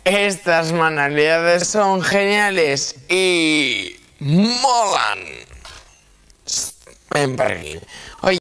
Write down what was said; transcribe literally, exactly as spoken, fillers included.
Estas manualidades son geniales y molan. Ven por aquí. Oye.